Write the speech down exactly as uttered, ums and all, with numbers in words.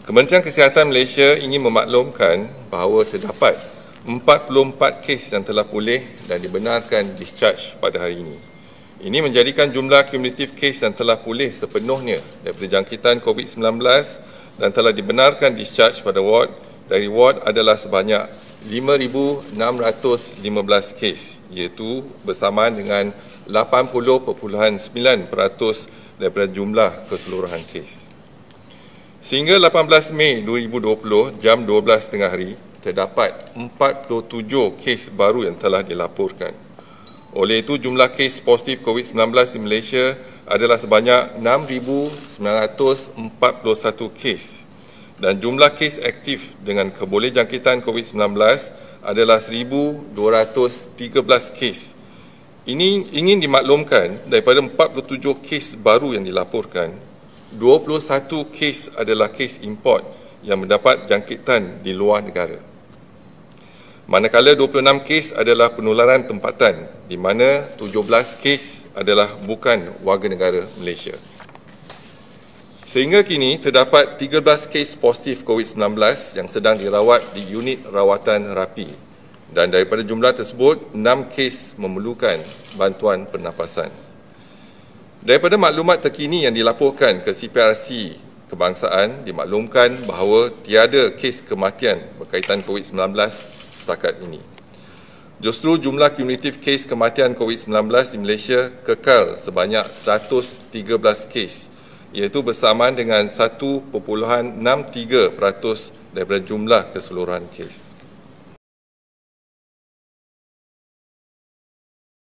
Kementerian Kesihatan Malaysia ingin memaklumkan bahawa terdapat empat puluh empat kes yang telah pulih dan dibenarkan discharge pada hari ini. Ini menjadikan jumlah kumulatif kes yang telah pulih sepenuhnya daripada jangkitan COVID sembilan belas dan telah dibenarkan discharge pada ward dari ward adalah sebanyak lima ribu enam ratus lima belas kes, iaitu bersamaan dengan lapan puluh perpuluhan sembilan peratus daripada jumlah keseluruhan kes. Sehingga lapan belas Mei dua ribu dua puluh jam dua belas tengah hari, terdapat empat puluh tujuh kes baru yang telah dilaporkan. Oleh itu, jumlah kes positif COVID sembilan belas di Malaysia adalah sebanyak enam ribu sembilan ratus empat puluh satu kes dan jumlah kes aktif dengan keboleh jangkitan COVID sembilan belas adalah seribu dua ratus tiga belas kes. Ini ingin dimaklumkan daripada empat puluh tujuh kes baru yang dilaporkan, dua puluh satu kes adalah kes import yang mendapat jangkitan di luar negara. Manakala dua puluh enam kes adalah penularan tempatan, di mana tujuh belas kes adalah bukan warga negara Malaysia. Sehingga kini terdapat tiga belas kes positif COVID sembilan belas yang sedang dirawat di unit rawatan rapi dan daripada jumlah tersebut, enam kes memerlukan bantuan pernafasan. Daripada maklumat terkini yang dilaporkan ke C P R C Kebangsaan, dimaklumkan bahawa tiada kes kematian berkaitan COVID sembilan belas setakat ini. Justru jumlah kumulatif kes kematian COVID sembilan belas di Malaysia kekal sebanyak seratus tiga belas kes, iaitu bersamaan dengan satu perpuluhan enam tiga peratus daripada jumlah keseluruhan kes.